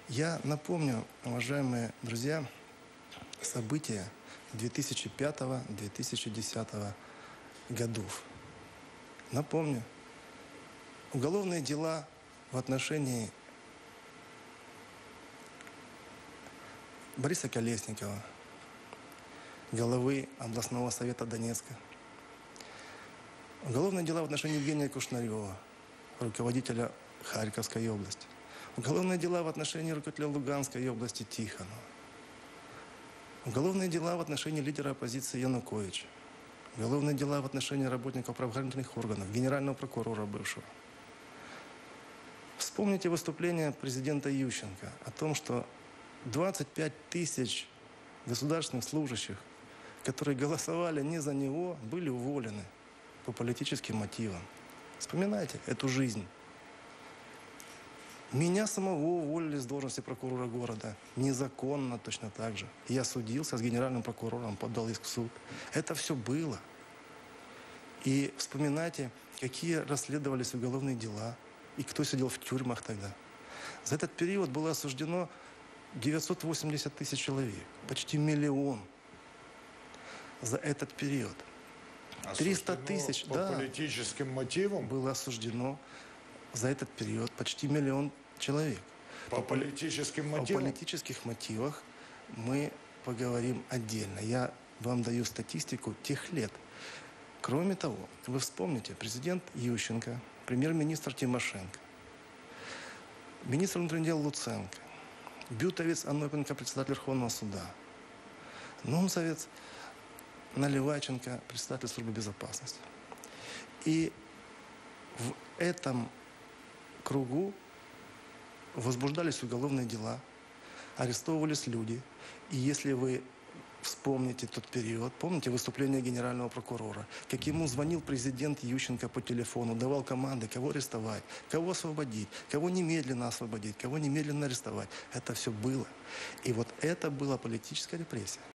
Я напомню, уважаемые друзья, события 2005-2010 годов. Напомню, уголовные дела в отношении Бориса Колесникова, главы областного совета Донецка. Уголовные дела в отношении Евгения Кушнарева, руководителя Харьковской области. Уголовные дела в отношении руководителя Луганской области Тихонова. Уголовные дела в отношении лидера оппозиции Януковича. Уголовные дела в отношении работников правоохранительных органов, генерального прокурора бывшего. Вспомните выступление президента Ющенко о том, что 25 тысяч государственных служащих, которые голосовали не за него, были уволены по политическим мотивам. Вспоминайте эту жизнь. Меня самого уволили с должности прокурора города. Незаконно точно так же. Я судился с генеральным прокурором, подал иск в суд. Это все было. И вспоминайте, какие расследовались уголовные дела и кто сидел в тюрьмах тогда. За этот период было осуждено 980 тысяч человек. Почти 1 миллион. За этот период. 300 тысяч, по политическим мотивам? Было осуждено за этот период почти 1 миллион человек. По политическим мотивам? О политических мотивах мы поговорим отдельно. Я вам даю статистику тех лет. Кроме того, вы вспомните, президент Ющенко, премьер-министр Тимошенко, министр внутренних дел Луценко, Бютовец Анопенко, председатель Верховного суда, Нумцовец Наливайченко, председатель службы безопасности. И в этом кругу возбуждались уголовные дела, арестовывались люди. И если вы вспомните тот период, помните выступление генерального прокурора, как ему звонил президент Ющенко по телефону, давал команды, кого арестовать, кого освободить, кого немедленно освободить, кого немедленно арестовать. Это все было. И вот это была политическая репрессия.